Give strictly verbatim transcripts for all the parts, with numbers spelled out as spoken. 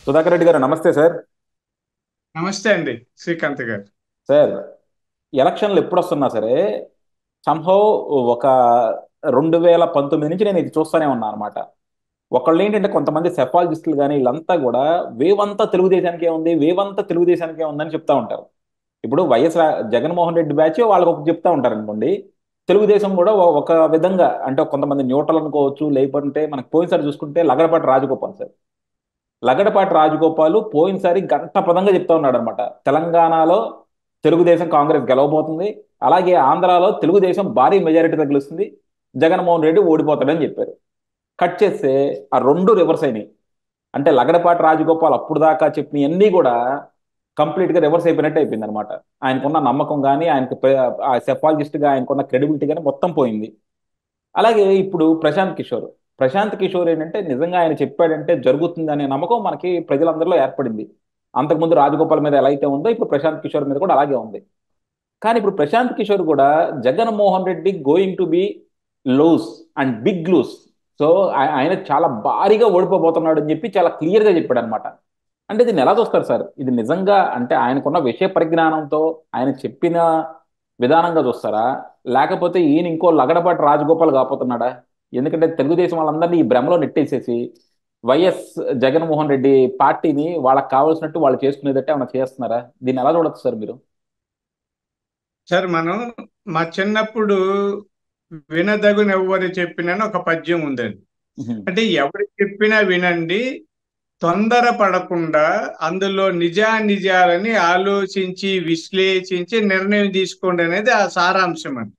సుధాకర్ రెడ్డి గారు నమస్తే సార్. నమస్తే అండి శ్రీకాంత్ గారు. సార్, ఎలక్షన్లు ఎప్పుడు వస్తున్నా సరే సంహౌ ఒక రెండు వేల పంతొమ్మిది నుంచి నేను ఇది చూస్తూనే ఉన్నా అనమాట. ఒకళ్ళు ఏంటంటే కొంతమంది సెఫాలజిస్టులు కానీ వీళ్ళంతా కూడా వేవ్ అంతా తెలుగుదేశానికే ఉంది, వేవ్ అంతా తెలుగుదేశానికే ఉందని చెప్తా ఉంటారు. ఇప్పుడు వైఎస్ రా- జగన్మోహన్ రెడ్డి బ్యాచ్ వాళ్ళకి ఒక చెప్తా ఉంటారు అనుకోండి. తెలుగుదేశం కూడా ఒ- ఒక విధంగా అంటే కొంతమంది న్యూట్రల్ అనుకోవచ్చు, లేకుంటే మనకు పోయినసారి చూసుకుంటే లగడపాటి రాజగోపాల్ సార్. లగడపాటి రాజగోపాల్ పోయినసారి గంటపదంగా చెప్తా ఉన్నాడు అనమాట. తెలంగాణలో తెలుగుదేశం కాంగ్రెస్ గెలవబోతుంది, అలాగే ఆంధ్రాలో తెలుగుదేశం భారీ మెజారిటీతో గెలుస్తుంది, జగన్మోహన్ రెడ్డి ఓడిపోతాడని చెప్పారు. కట్ చేస్తే ఆ రెండు రివర్స్ అయినాయి. అంటే లగడపాటి రాజగోపాల్ అప్పుడు దాకా చెప్పినవన్నీ కూడా కంప్లీట్ గా రివర్స్ అయిపోయినట్టు అయిపోయింది అనమాట. ఆయనకున్న నమ్మకం కానీ ఆయనకు ప్ర- ఆ సెఫాలజిస్ట్ గా ఆయనకున్న క్రెడిబిలిటీ కానీ మొత్తం పోయింది. అలాగే ఇప్పుడు ప్రశాంత్ కిషోర్. ప్రశాంత్ కిషోర్ ఏంటంటే నిజంగా ఆయన చెప్పాడంటే జరుగుతుంది అనే నమ్మకం మనకి ప్రజలందరిలో ఏర్పడింది. అంతకుముందు రాజగోపాల్ మీద ఎలా అయితే ఉందో ఇప్పుడు ప్రశాంత్ కిషోర్ మీద కూడా అలాగే ఉంది. కానీ ఇప్పుడు ప్రశాంత్ కిషోర్ కూడా Jaganmohan Reddy going to be lose and big lose. So ఆయన చాలా భారీగా ఓడిపోబోతున్నాడు అని చెప్పి చాలా క్లియర్ గా చెప్పాడు అనమాట. అంటే దీన్ని ఎలా చూస్తారు సార్? ఇది నిజంగా అంటే ఆయనకున్న విషయ పరిజ్ఞానంతో ఆయన చెప్పిన విధానంగా చూస్తారా, లేకపోతే ఈయన ఇంకో లగడపాటి రాజగోపాల్ కాకపోతున్నాడా? ఎందుకంటే తెలుగుదేశం వాళ్ళందరినీ ఈ భ్రమలో నెట్టేసేసి వైఎస్ జగన్మోహన్ రెడ్డి పార్టీని వాళ్ళకి కావాల్సినట్టు వాళ్ళు చేసుకునేదట్టే ఏమైనా చేస్తున్నారా? దీన్ని ఎలా చూడొచ్చు సార్ మీరు? సార్ మనం మా చిన్నప్పుడు వినదగున ఎవ్వరు చెప్పినని ఒక పద్యం ఉందండి. ఉహుం. అంటే ఎవరు చెప్పినా వినండి, తొందర పడకుండా అందులో నిజానిజాలని ఆలోచించి విశ్లేషించి నిర్ణయం తీసుకోండి అనేది ఆ సారాంశం అండి.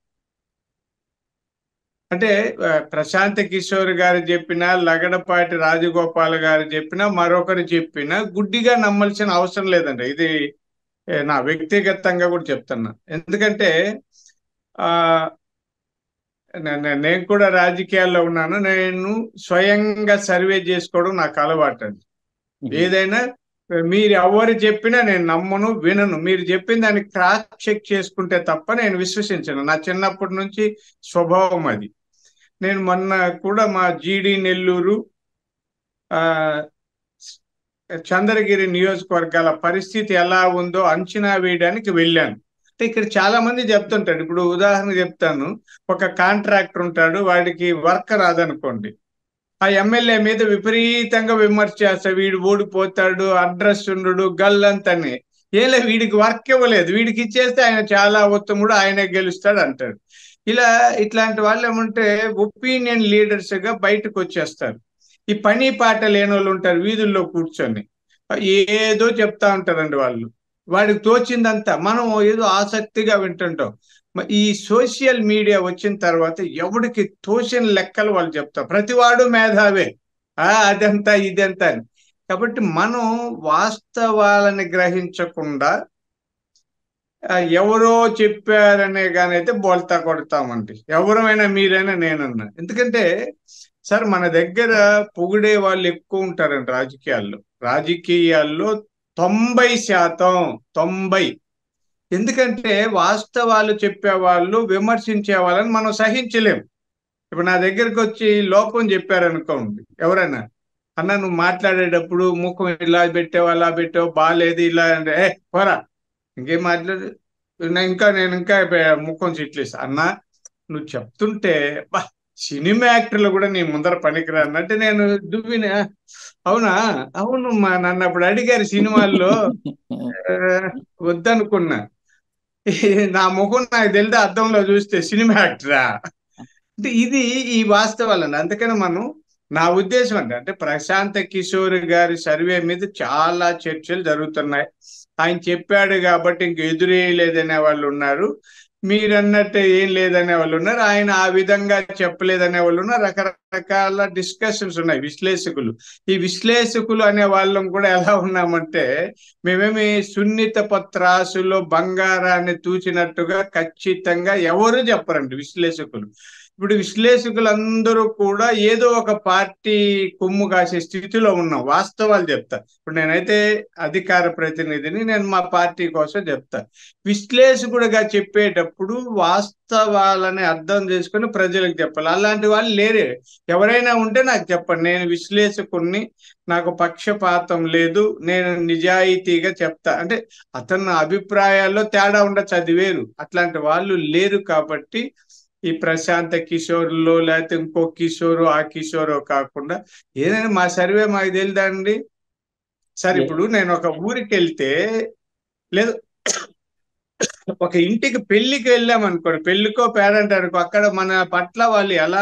అంటే ఆ, ప్రశాంత్ కిషోర్ గారు చెప్పినా, లగడపాటి రాజగోపాల్ గారు చెప్పినా, మరొకరు చెప్పినా గుడ్డిగా నమ్మాల్సిన అవసరం లేదండి. ఇది ఏ, నా వ్యక్తిగతంగా కూడా చెప్తున్నా. ఎందుకంటే ఆ నే- నే- నేను కూడా రాజకీయాల్లో ఉన్నాను. నేను స్వయంగా సర్వే చేసుకోవడం నాకు అలవాటు అండి. ఉహుం. ఏదైనా మీరు ఎవరు చెప్పినా నేను నమ్మను, వినను. మీరు చెప్పిన దాన్ని క్రాస్ చెక్ చేసుకుంటే తప్ప నేను విశ్వసించను. నా చిన్నప్పటి నుంచి స్వభావం అది. నేను మొన్న కూడా మా జీడి నెల్లూరు, ఆ చంద్రగిరి నియోజకవర్గాల పరిస్థితి ఎలా ఉందో అంచనా వేయడానికి వెళ్ళాను. అంటే ఇక్కడ చాలా మంది చెప్తుంటాడు. ఇప్పుడు ఉదాహరణ చెప్తాను. ఒక కాంట్రాక్టర్ ఉంటాడు, వాడికి వర్క్ రాదనుకోండి. ఆ ఎమ్మెల్యే మీద విపరీతంగా విమర్శ చేస్తా, వీడు ఓడిపోతాడు, అడ్రస్ ఉండడు, గల్లంతని. ఏలే వీడికి వర్క్ ఇవ్వలేదు, వీడికి ఇచ్చేస్తే ఆయన చాలా ఉత్తముడు, ఆయనే గెలుస్తాడు అంటాడు. ఇలా ఇట్లాంటి వాళ్ళు ఏమంటే ఒపీనియన్ లీడర్స్ గా బయటకు వచ్చేస్తారు. ఈ పని పాట లేని వాళ్ళు ఉంటారు వీధుల్లో కూర్చొని, ఏదో చెప్తా ఉంటారండి వాళ్ళు. వాడికి తోచిందంతా మనం ఏదో ఆసక్తిగా వింటుంటాం. మ- ఈ సోషల్ మీడియా వచ్చిన తర్వాత ఎవడికి తోచిన లెక్కలు వాళ్ళు చెప్తారు. ప్రతివాడు మేధావే, ఆ అదంతా ఇదంతా అని. కాబట్టి మనం వాస్తవాలని గ్రహించకుండా ఆ, ఎవరో చెప్పారనే కానీ అయితే బోల్తా కొడతామండి. ఎవరైనా మీరైనా నేనన్నా. ఎందుకంటే సార్ మన దగ్గర పొగిడే వాళ్ళు ఎక్కువ ఉంటారండి రాజకీయాల్లో. రాజకీయాల్లో తొంభై శాతం, తొంభై. ఎందుకంటే వాస్తవాలు చెప్పే వాళ్ళు విమర్శించే వాళ్ళని మనం సహించలేం. ఇప్పుడు నా దగ్గరికి వచ్చి లోపం చెప్పారనుకోండి ఎవరైనా, అన్న నువ్వు మాట్లాడేటప్పుడు ముఖం ఇలా పెట్టావు, అలా పెట్టావు, బాగాలేదు, ఇలా అంటే ఏ పోరా, ఇంకేం మాట్లాడు. నా ఇంకా నేను ఇంకా పె- ముఖం చిట్లేస్తా అన్న. నువ్వు చెప్తుంటే బా, సినిమా యాక్టర్లు కూడా నీ ముందర పనికిరా అన్నట్టు నేను దువ్విన. అవునా, అవును మా నన్ను అప్పుడు అడిగారు సినిమాల్లో, ఆ, వద్దనుకున్నా. నా ముఖం నాకు తెలితే అద్దంలో చూస్తే సినిమా యాక్టరా అంటే ఇది, ఈ వాస్తవాలండి. అందుకని మనం, నా ఉద్దేశం అంటే అంటే ప్రశాంత్ కిషోర్ గారి సర్వే మీద చాలా చర్చలు జరుగుతున్నాయి. ఆయన చెప్పాడు కాబట్టి ఇంక ఎదురేయలేదనే వాళ్ళు ఉన్నారు, మీరన్నట్టు ఏం లేదనే వాళ్ళు ఉన్నారు, ఆయన ఆ విధంగా చెప్పలేదనే వాళ్ళు ఉన్నారు. రకరకాల డిస్కషన్స్ ఉన్నాయి విశ్లేషకులు. ఈ విశ్లేషకులు అనే వాళ్ళం కూడా ఎలా ఉన్నామంటే, మేమేమి సున్నిత పత్రాసులో బంగారాన్ని తూచినట్టుగా ఖచ్చితంగా ఎవరు చెప్పరండి విశ్లేషకులు. ఇప్పుడు విశ్లేషకులందరూ కూడా ఏదో ఒక పార్టీ కొమ్ము కాసే స్థితిలో ఉన్నాం. వాస్తవాలు చెప్తా. ఇప్పుడు నేనైతే అధికార ప్రతినిధిని, నేను మా పార్టీ కోసం చెప్తా. విశ్లేషకుడిగా చెప్పేటప్పుడు వాస్తవాలని అర్థం చేసుకుని ప్రజలకు చెప్పాలి. అలాంటి వాళ్ళు లేరే. ఎవరైనా ఉంటే నాకు చెప్పండి. నేను విశ్లేషకుడిని, నాకు పక్షపాతం లేదు, నేను నిజాయితీగా చెప్తా అంటే అతని అభిప్రాయాల్లో తేడా ఉండొచ్చు, అది వేరు. అట్లాంటి వాళ్ళు లేరు కాబట్టి ఈ ప్రశాంత కిషోర్లో లేకపోతే ఇంకో కిషోరు ఆ కిషోరో కాకుండా ఏదైనా మా సర్వే మాకు తెలియదండి. సరే ఏ ఇప్పుడు నేను ఒక ఊరికి వెళ్తే, లేదు ఒక ఇంటికి పెళ్లికి వెళ్ళాం అనుకోండి, పెళ్లికో పేరంటానికో, అక్కడ మన పట్ల వాళ్ళు ఎలా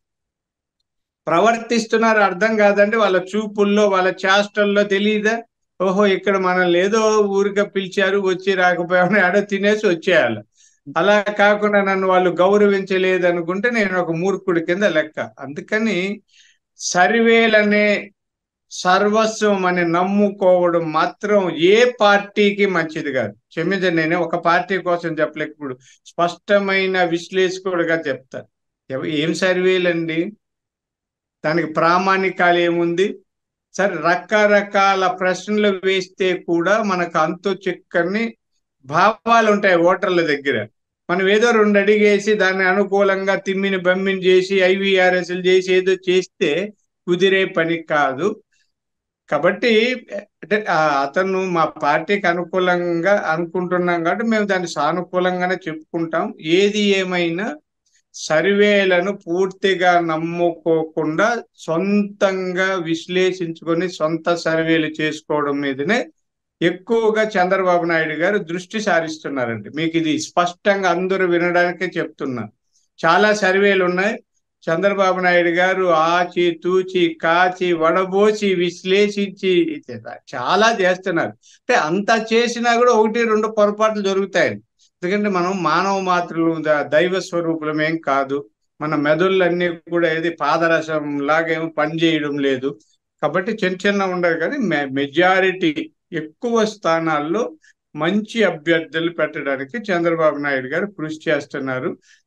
ప్రవర్తిస్తున్నారు అర్థం కాదండి. వాళ్ళ చూపుల్లో వాళ్ళ చేష్టల్లో తెలియదా? ఓహో, ఇక్కడ మనల్ని ఏదో ఊరిగా పిలిచారు, వచ్చి రాకపోయామని ఆడ తినేసి వచ్చేయాలి. అలా కాకుండా నన్ను వాళ్ళు గౌరవించలేదు అనుకుంటే నేను ఒక మూర్ఖుడి కింద లెక్క. అందుకని సర్వేలనే సర్వస్వం అని నమ్ముకోవడం మాత్రం ఏ పార్టీకి మంచిది కాదు. క్షమించండి, నేను ఒక పార్టీ కోసం చెప్పలేక ఇప్పుడు స్పష్టమైన విశ్లేషకుడిగా చెప్తా. ఎవ- ఏం సర్వేలండి, దానికి ప్రామాణికాలు ఏముంది? సరే, రకరకాల ప్రశ్నలు వేస్తే కూడా మనకు అంతు చిక్కని భావాలు ఉంటాయి ఓటర్ల దగ్గర. మనం ఏదో రెండు అడిగేసి దాన్ని అనుకూలంగా తిమ్మిని బమ్మిని చేసి ఐవీఆర్ఎస్లు చేసి ఏదో చేస్తే కుదిరే పని కాదు. కాబట్టి అంటే ఆ, అతను మా పార్టీకి అనుకూలంగా అనుకుంటున్నాం కాబట్టి మేము దాన్ని సానుకూలంగానే చెప్పుకుంటాం. ఏది ఏమైనా సర్వేలను పూర్తిగా నమ్ముకోకుండా సొంతంగా విశ్లేషించుకొని సొంత సర్వేలు చేసుకోవడం మీదనే ఎక్కువగా చంద్రబాబు నాయుడు గారు దృష్టి సారిస్తున్నారండి. మీకు ఇది స్పష్టంగా అందరూ వినడానికే చెప్తున్నా. చాలా సర్వేలు ఉన్నాయి. చంద్రబాబు నాయుడు గారు ఆచి తూచి కాచి వడబోసి విశ్లేషించి చాలా చేస్తున్నారు. అంటే అంత చేసినా కూడా ఒకటి రెండు పొరపాట్లు జరుగుతాయండి. ఎందుకంటే మనం మానవ మాత్రులు, ద- దైవ స్వరూపులం ఏం కాదు. మన మెదళ్ళన్నీ కూడా ఏది పాదరసం లాగా ఏమి పనిచేయడం లేదు. కాబట్టి చిన్న చిన్న ఉండదు, కానీ మెజారిటీ ఎక్కువ స్థానాల్లో మంచి అభ్యర్థులు పెట్టడానికి చంద్రబాబు నాయుడు గారు కృషి చేస్తున్నారు.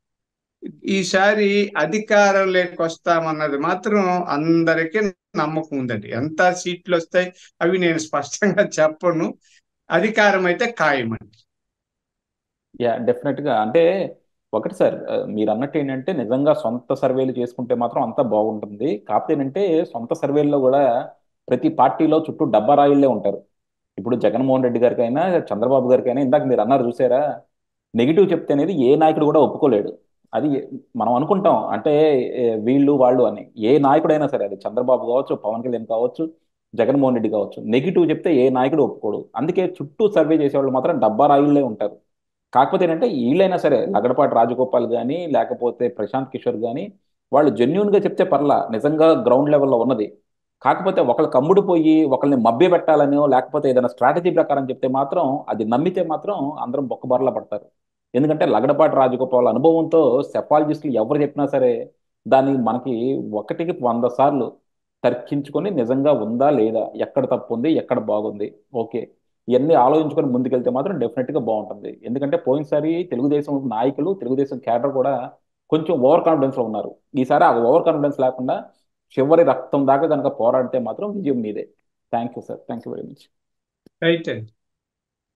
ఈసారి అధికారంలోకి వస్తామన్నది మాత్రం అందరికీ నమ్మకం ఉందండి. ఎంత సీట్లు వస్తాయి అవి నేను స్పష్టంగా చెప్పను. అధికారం అయితే ఖాయమండి. యా డెఫినెట్ గా అంటే ఒకటి సార్, ఆ, మీరు అన్నట్టు ఏంటంటే నిజంగా సొంత సర్వేలు చేసుకుంటే మాత్రం అంతా బాగుంటుంది. కాకపోతే ఏంటంటే సొంత సర్వేల్లో కూడా ప్రతి పార్టీలో చుట్టూ డబ్బా రాయిళ్లే ఉంటారు. ఇప్పుడు జగన్మోహన్ రెడ్డి గారికైనా చంద్రబాబు గారికైనా ఇందాక మీరు అన్నారు చూసారా, నెగిటివ్ చెప్తే అనేది ఏ నాయకుడు కూడా ఒప్పుకోలేడు. అది మనం అనుకుంటాం అంటే ఏ, వీళ్ళు వాళ్ళు అని. ఏ నాయకుడైనా సరే, అది చంద్రబాబు కావచ్చు, పవన్ కళ్యాణ్ కావచ్చు, జగన్మోహన్ రెడ్డి కావచ్చు, నెగిటివ్ చెప్తే ఏ నాయకుడు ఒప్పుకోడు. అందుకే చుట్టూ సర్వే చేసేవాళ్ళు మాత్రం డబ్బా రాయిళ్లే ఉంటారు. కాకపోతే ఏంటంటే వీళ్ళైనా సరే లగడపాటి రాజగోపాల్ కానీ లేకపోతే ప్రశాంత్ కిషోర్ కానీ వాళ్ళు జెన్యున్ గా చెప్తే పర్లా, నిజంగా గ్రౌండ్ లెవెల్లో ఉన్నది. కాకపోతే ఒకళ్ళకి కమ్ముడు పోయి ఒకళ్ళని మభ్య పెట్టాలనో లేకపోతే ఏదైనా స్ట్రాటజీ ప్రకారం చెప్తే మాత్రం అది నమ్మితే మాత్రం అందరం బొక్కబారులా పడతారు. ఎందుకంటే లగడపాటి రాజగోపాల్ అనుభవంతో సెఫాలజిస్టులు ఎవరు చెప్పినా సరే దాన్ని మనకి ఒకటికి వంద సార్లు తర్కించుకొని నిజంగా ఉందా లేదా, ఎక్కడ తప్పు ఉంది ఎక్కడ బాగుంది, ఓకే, ఇవన్నీ ఆలోచించుకొని ముందుకెళ్తే మాత్రం డెఫినెట్గా బాగుంటుంది. ఎందుకంటే పోయినసారి తెలుగుదేశం నాయకులు, తెలుగుదేశం క్యాడర్ కూడా కొంచెం ఓవర్ కాన్ఫిడెన్స్లో ఉన్నారు. ఈసారి ఆ ఓవర్ కాన్ఫిడెన్స్ లేకుండా చివరి రక్తం దాకా కనుక పోరాడితే మాత్రం విజయం మీదే. Thank you sir, thank you very much. Right అండి.